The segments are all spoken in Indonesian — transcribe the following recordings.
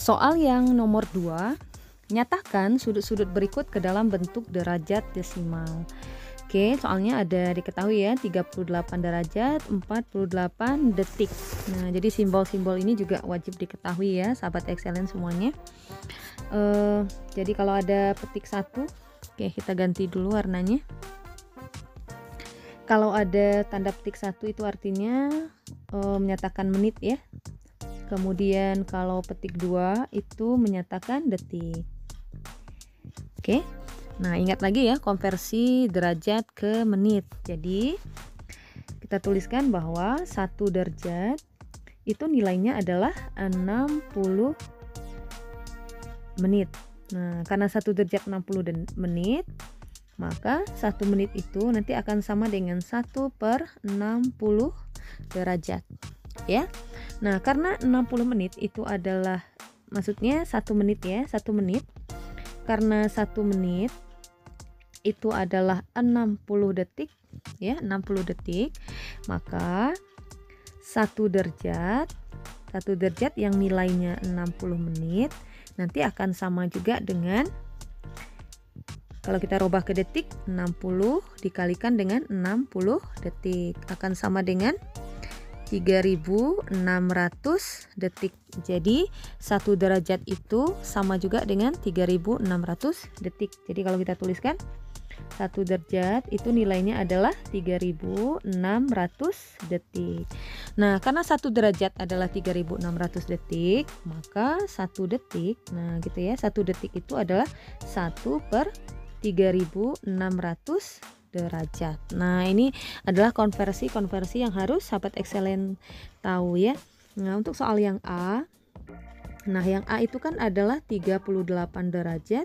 Soal yang nomor 2, nyatakan sudut-sudut berikut ke dalam bentuk derajat desimal. Oke, soalnya ada diketahui ya, 38 derajat, 48 detik. Nah, jadi simbol-simbol ini juga wajib diketahui ya, sahabat excellent semuanya. Jadi kalau ada petik 1, oke kita ganti dulu warnanya. Kalau ada tanda petik 1 itu artinya menyatakan menit ya. Kemudian kalau petik 2 itu menyatakan detik. Oke. Nah, ingat lagi ya, konversi derajat ke menit. Jadi, kita tuliskan bahwa 1 derajat itu nilainya adalah 60 menit. Nah, karena 1 derajat 60 menit, maka 1 menit itu nanti akan sama dengan 1/60 derajat. Ya. Nah, karena 60 menit itu adalah, maksudnya 1 menit ya, 1 menit. Karena 1 menit itu adalah 60 detik ya, 60 detik, maka 1 derajat yang nilainya 60 menit nanti akan sama juga dengan, kalau kita rubah ke detik, 60 dikalikan dengan 60 detik akan sama dengan 3600 detik. Jadi 1 derajat itu sama juga dengan 3600 detik. Jadi kalau kita tuliskan 1 derajat itu nilainya adalah 3600 detik. Nah, karena 1 derajat adalah 3600 detik, maka 1 detik, nah gitu ya, 1 detik itu adalah 1/3600 derajat. Nah, ini adalah konversi yang harus sahabat excellent tahu ya. Nah, untuk soal yang A, nah yang A itu kan adalah 38 derajat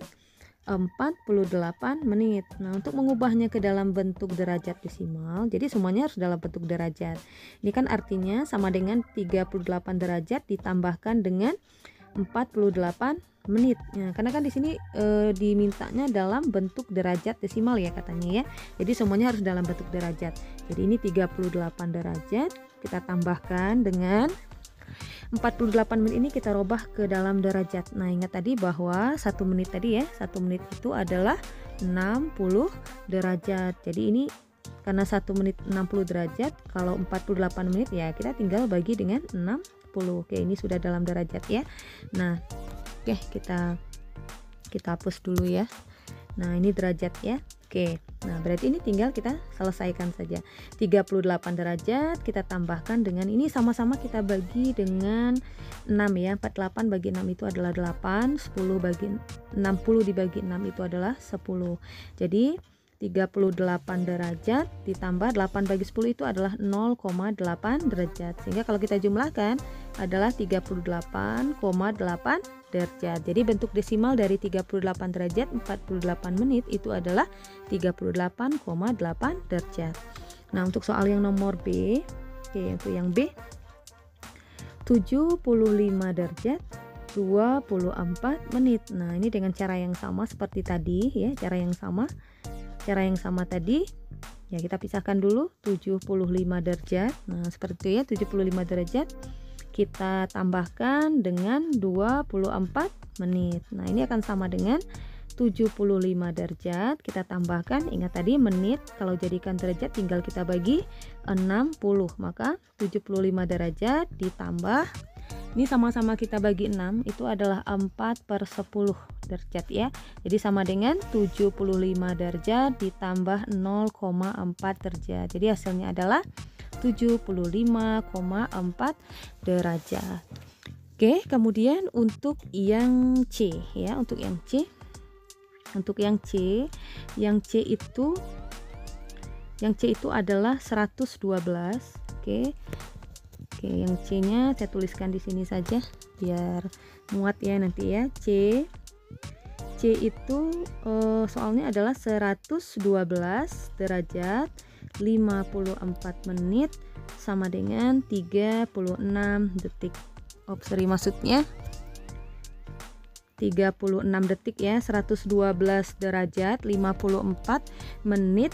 48 menit. Nah, untuk mengubahnya ke dalam bentuk derajat desimal, jadi semuanya harus dalam bentuk derajat. Ini kan artinya sama dengan 38 derajat ditambahkan dengan 48 menit. Nah, karena kan di sini dimintanya dalam bentuk derajat desimal ya katanya ya. Jadi semuanya harus dalam bentuk derajat. Jadi ini 38 derajat kita tambahkan dengan 48 menit, ini kita rubah ke dalam derajat. Nah, ingat tadi bahwa 1 menit tadi ya, 1 menit itu adalah 60 derajat. Jadi ini karena 1 menit 60 derajat, kalau 48 menit ya kita tinggal bagi dengan 60. Oke, ini sudah dalam derajat ya. Nah, oke, kita hapus dulu ya. Nah, ini derajat ya. Oke. Nah, berarti ini tinggal kita selesaikan saja. 38 derajat kita tambahkan dengan ini, sama-sama kita bagi dengan 6 ya. 48 bagi 6 itu adalah 8, 10 bagi 60 dibagi 6 itu adalah 10. Jadi 38 derajat ditambah 8 bagi 10 itu adalah 0,8 derajat. Sehingga kalau kita jumlahkan adalah 38,8 derajat. Jadi bentuk desimal dari 38 derajat 48 menit itu adalah 38,8 derajat. Nah, untuk soal yang nomor B, oke, untuk yang B 75 derajat 24 menit. Nah, ini dengan cara yang sama seperti tadi ya, cara yang sama tadi ya, kita pisahkan dulu 75 derajat. Nah, seperti itu ya, 75 derajat kita tambahkan dengan 24 menit. Nah, ini akan sama dengan 75 derajat kita tambahkan, ingat tadi menit kalau jadikan derajat tinggal kita bagi 60, maka 75 derajat ditambah, ini sama-sama kita bagi 6 itu adalah 4/10 derajat ya. Jadi sama dengan 75 derajat ditambah 0,4 derajat. Jadi hasilnya adalah 75,4 derajat. Oke, kemudian untuk yang C ya, untuk yang C itu adalah 112. Oke, yang C-nya saya tuliskan di sini saja biar muat ya nanti ya. C itu soalnya adalah 112 derajat 54 menit sama dengan 36 detik. Maksudnya 36 detik ya, 112 derajat 54 menit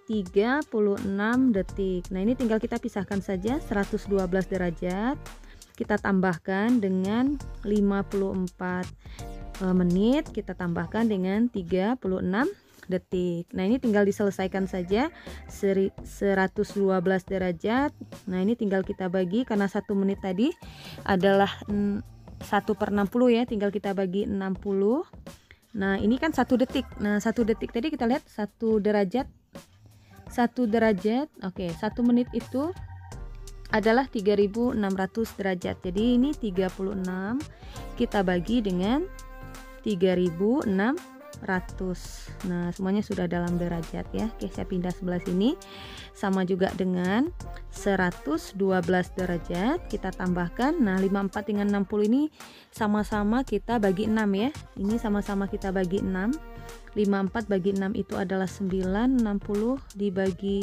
36 detik. Nah, ini tinggal kita pisahkan saja 112 derajat kita tambahkan dengan 54 menit, kita tambahkan dengan 36 detik. Nah, ini tinggal diselesaikan saja. 112 derajat. Nah, ini tinggal kita bagi, karena 1 menit tadi adalah 1/60 ya, tinggal kita bagi 60. Nah, ini kan 1 detik. Nah, 1 detik tadi kita lihat 1 derajat. 1 derajat. Oke, 1 menit itu adalah 3600 derajat. Jadi ini 36 kita bagi dengan 3600. Nah, semuanya sudah dalam derajat ya. Oke, saya pindah sebelah sini. Sama juga dengan 112 derajat kita tambahkan. Nah, 54 dengan 60 ini sama-sama kita bagi 6 ya. Ini sama-sama kita bagi 6. 54 bagi 6 itu adalah 9, 60 dibagi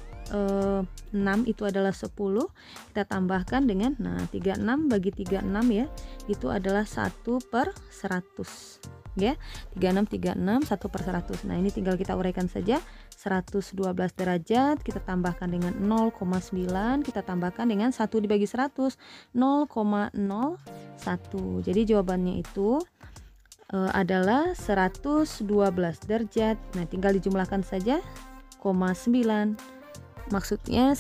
6 itu adalah 10. Kita tambahkan dengan 36 bagi 36 ya, itu adalah 1/100 ya. 36 1/100. Nah, ini tinggal kita uraikan saja. 112 derajat kita tambahkan dengan 0,9, kita tambahkan dengan 1 dibagi 100, 0,01. Jadi jawabannya itu adalah 112 derajat. Nah, tinggal dijumlahkan saja, 9. Maksudnya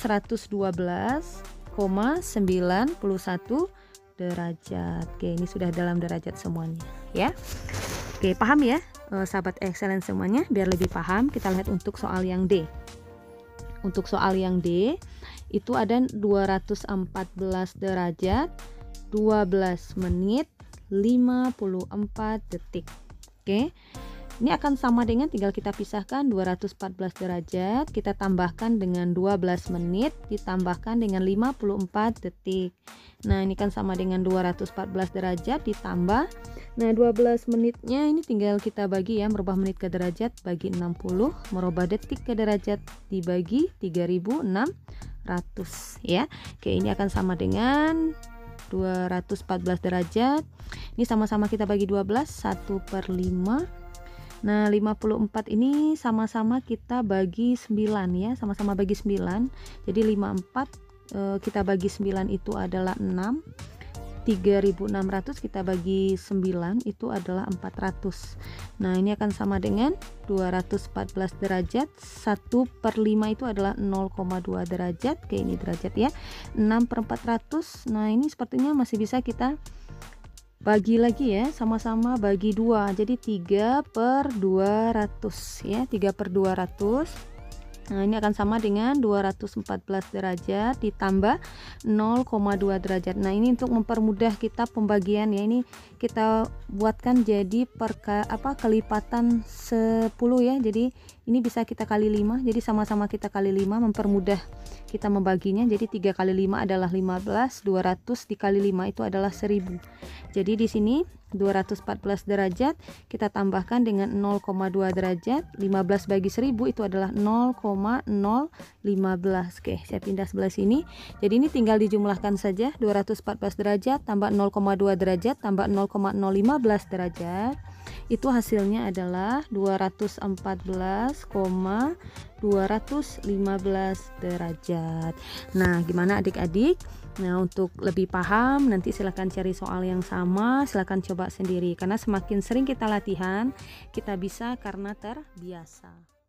112,91 derajat. Oke, ini sudah dalam derajat semuanya ya. Oke, paham ya sahabat excellent semuanya? Biar lebih paham, kita lihat untuk soal yang D. Untuk soal yang D itu ada 214 derajat, 12 menit, 54 detik. Oke. Ini akan sama dengan, tinggal kita pisahkan 214 derajat, kita tambahkan dengan 12 menit, ditambahkan dengan 54 detik. Nah, ini kan sama dengan 214 derajat ditambah. Nah, 12 menitnya ini tinggal kita bagi ya, merubah menit ke derajat, bagi 60, merubah detik ke derajat, dibagi 3600 ya. Oke, ini akan sama dengan 214 derajat. Ini sama-sama kita bagi 12, 1/5. Nah, 54 ini sama-sama kita bagi 9 ya, sama-sama bagi 9. Jadi 54 kita bagi 9 itu adalah 6. 3600 kita bagi 9 itu adalah 400. Nah, ini akan sama dengan 214 derajat, 1/5 itu adalah 0,2 derajat. Oke, ini derajat ya. 6/400. Nah, ini sepertinya masih bisa kita bagi lagi ya, sama-sama bagi 2, jadi 3/200 ya, 3/200. Nah, ini akan sama dengan 214 derajat ditambah 0,2 derajat. Nah, ini untuk mempermudah kita pembagian ya, ini kita buatkan jadi kelipatan 10 ya. Jadi ini bisa kita kali 5, jadi sama-sama kita kali 5, mempermudah kita membaginya. Jadi 3 kali 5 adalah 15, 200 dikali 5 itu adalah 1000. Jadi di sini 214 derajat kita tambahkan dengan 0,2 derajat, 15 bagi 1000 itu adalah 0,015. Oke, saya pindah sebelah sini. Jadi ini tinggal dijumlahkan saja, 214 derajat tambah 0,2 derajat tambah 0,015 derajat. Itu hasilnya adalah 214,215 derajat. Nah, gimana adik-adik? Nah, untuk lebih paham nanti silahkan cari soal yang sama, silahkan coba sendiri, karena semakin sering kita latihan kita bisa karena terbiasa.